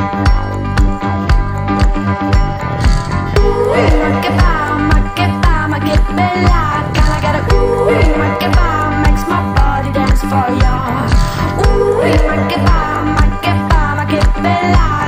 ma che bella, gotta get a makes my body dance for ya. Ma che bella.